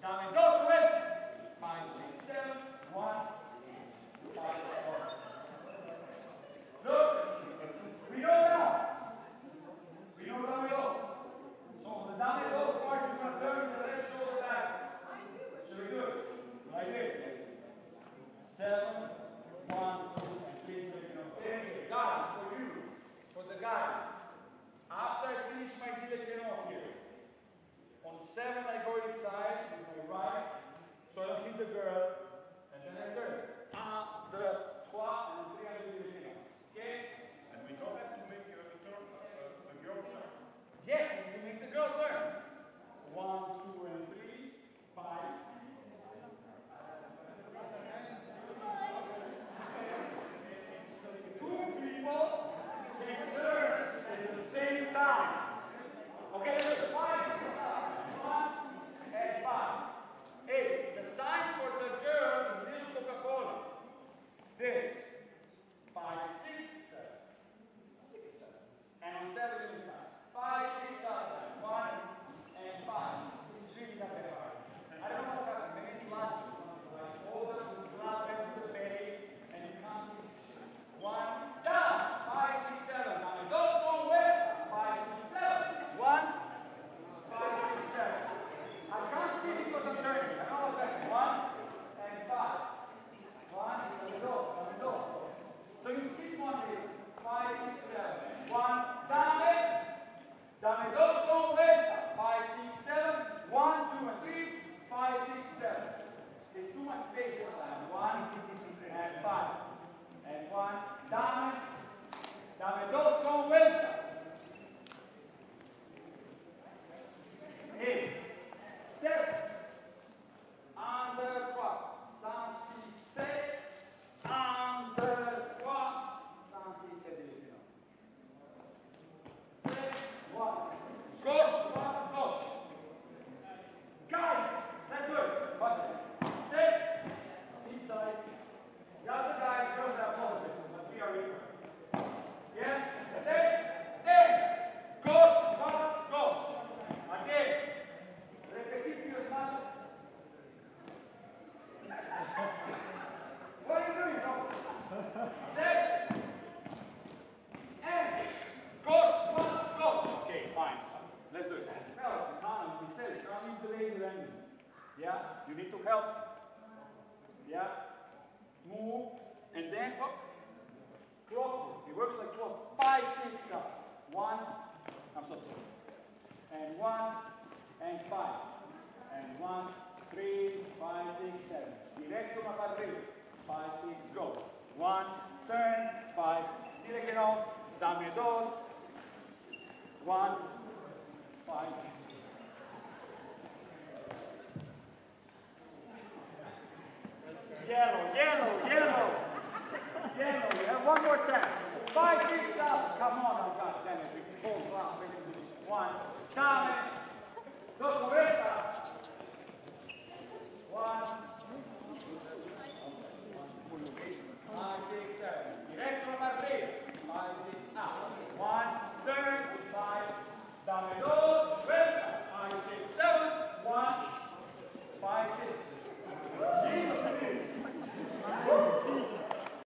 Dame dos, suelta. 5, 6, 7, 1, 5, 4. Look, we know now. We know dame dos. So the dame dos part, you're going to turn the left shoulder back. Should we do it? Like this. 7, 1, 2, and 3. Guys, for you, for the guys. After I finish my Dilekeno here, on 7 I go inside with my right, so I don't hit the girl, and then I turn. 1, 2, 3, and 3 I do Dilekeno. Okay? And we don't have to make the girl turn. Yes, we can make the girl turn. 1, 2, and 3, 5. 2 people take a turn at the same time. Okay, let's do 5, 1, and 5. Hey, the sign for the girl is little Coca-Cola. This. 5, 6, 7. 6, 7. And on 7 inside. 5, 6 outside. 1 and 5. This is really not that hard. I don't know what's happening. Maybe it's lunch. Like all the blood went to the belly and you can't do it. 1 down. 5, 6, 7. Now it goes one way. 5, 6, 7. 1, 5, 6, 7. I can't see because I'm turning. I know what's happening. 1 and 5. 1 and dos. So you see one here. 5, 6, 7. 1, dame. Dame dos con vuelta. 5, 6, 7. 1, 2, and 3. 5, 6, 7. There's too much space this time. 1 and 5. And 1. Dame. Dame dos con vuelta. 8. Steps. Under 3. Sans 6, 7. Under 3. Sans 6, 7. 1. Gauche, droite, gauche. Guys, that's good. Button. Sit. Inside. The other guys don't have politics, but we are equal. Yes. Sit. In. Gauche, droite, gauche. Again. Repetitious much. What are you doing, bro? Sit. In. Gauche, droite, gauche. Okay, fine. Let's do it. Help. You said it. You don't need to lay your end. Yeah? You need to help. Yeah? Move. And then up. Clock. It works like clock. 5, 6 up. 1. I'm so sorry. And 1. And 5. And 1, 3, 5, 6, 7. Directo ma padre. 5, 6, go. 1. Turn. 5. Dilekeno. Dame dos. 1, 5, 6. Yellow. We have one more time. 5, 6 up. Come on, oh God damn it. We can hold class. 1. Dame. Dos